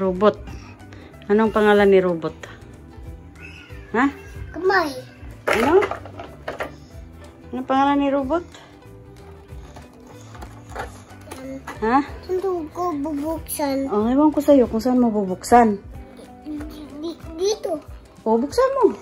Robot. Anong pangalan ni Robot? Ha? Kamay. Ano? Anong pangalan ni Robot? Ha? Saan ko bubuksan? Oh, ewan ko sa'yo kung saan mo bubuksan. Dito. O, buksan mo.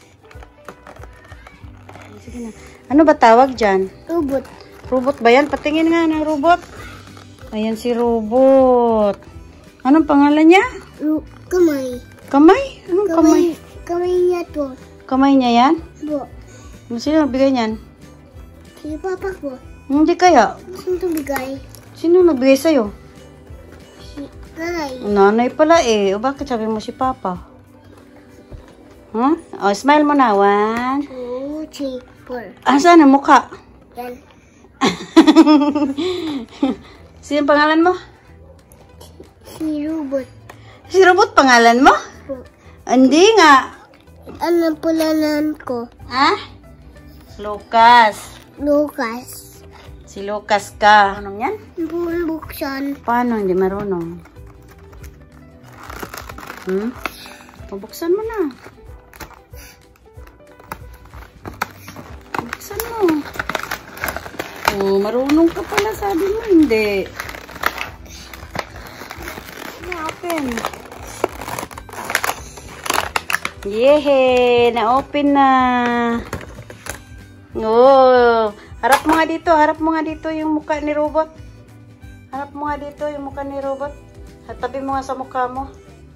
Sige na. Ano ba tawag dyan? Robot. Robot ba yan? Patingin nga ng robot. Ayan si Robot. Anong pangalan niya? Kamay. Kamay? Anong kamay? Kamay niya to. Kamay niya yan? Po. Sino nagbigay niyan? Si Papa ko. Hindi kaya. Saan ito bigay? Sino nagbigay sa'yo? Si Nanay. Nanay pala eh. O bakit sabi mo si Papa? Huh? O, smile mo na. 1, 2, 3, 4. Ah, saan ang mukha? Yan. Sino pangalan mo? Si Robot. Si Robot pangalan mo? Po. Hindi nga. Ano pulanan ko? Ha? Lucas. Lucas. Si Lucas ka. Anong yan? Bubuksan. Paano? Hindi marunong. Pabuksan mo na. Buksan mo. Oh, marunong ka pala. Sabi mo hindi. Na-open. Yehe! Na-open na. Oh, harap mo nga dito. Harap mo nga dito yung mukha ni Robot. Harap mo nga dito yung mukha ni Robot. Tabi mo nga sa mukha mo.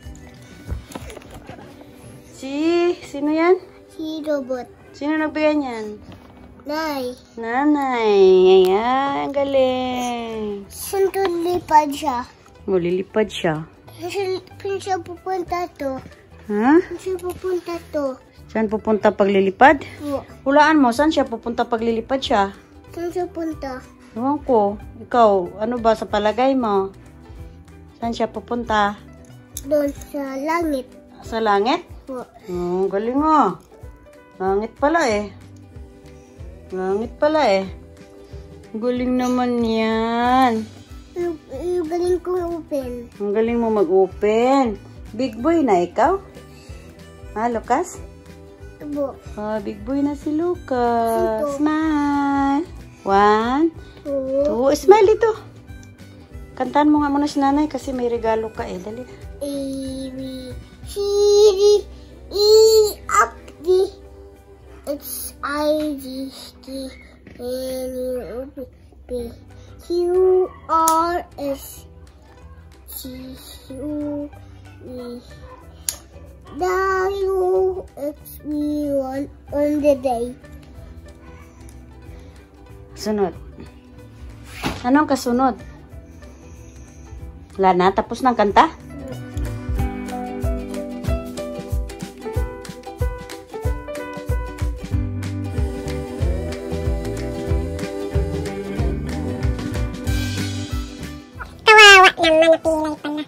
Sino yan? Si Robot. Sino nagbigay niyan? Nay. Nanay. Ayan, galing. Saan to lipad siya? Lilipad siya. Saan siya pupunta to? Ha? Saan siya pupunta to? Saan pupunta paglilipad? Po. Hulaan mo, saan siya pupunta paglilipad siya? Saan siya punta? Ewan ko. Ikaw, ano ba sa palagay mo? Saan siya pupunta? Doon sa langit. Sa langit? Po. Oh, galing nga. Langit pala eh. Langit pala eh. Galing naman yan. Yung galing kong open. Ang galing mo mag-open. Big boy na ikaw? Ha, Lucas? Po. Big boy na si Lucas. Sito. Smile. 1, 2. 2. Smile dito. Kantahan mo nga muna si nanay kasi may regalo ka eh. Dali. A, B, C, D, E, F, D, H, I, J, K, L, M, N, P, Q, R, S, T, U, V, W, X, V, 1 on the day. Sunod. Anong kasunod? Wala na? Tapos ng kanta? Kawawa naman, napilay pala.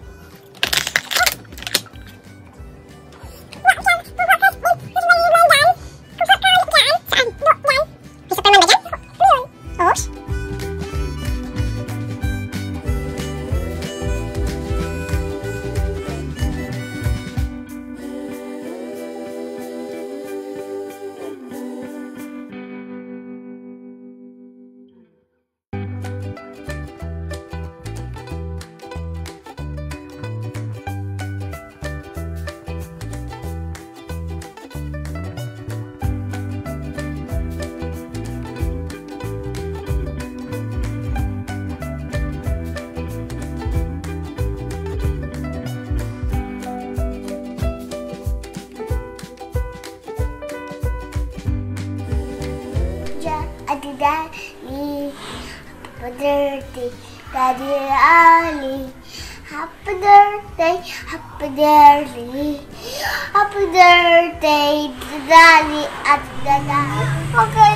Daddy, happy birthday, Daddy Ali. Happy birthday, happy birthday, happy birthday, Daddy at Dada. Okay,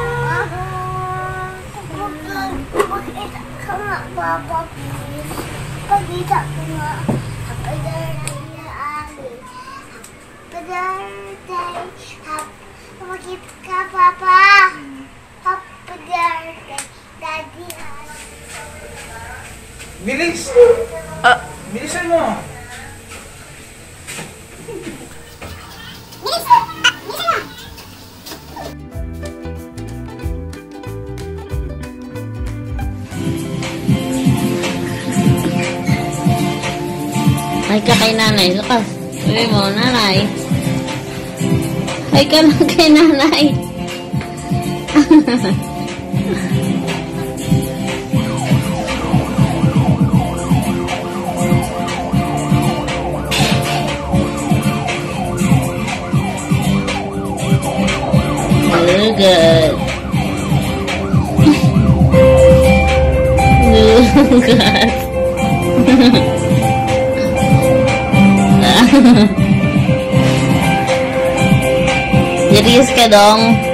pakita ka nga, Papa, please. Pakita ka nga. Happy birthday, Ali. Happy birthday, pakita ka, Papa. Happy birthday, Daddy Ali. Bilis! Bilisan mo! Hi ka kay nanay. Lakas. Sabi mo, nanay. Hi ka lang kay nanay. Good. God. Serius ka dong?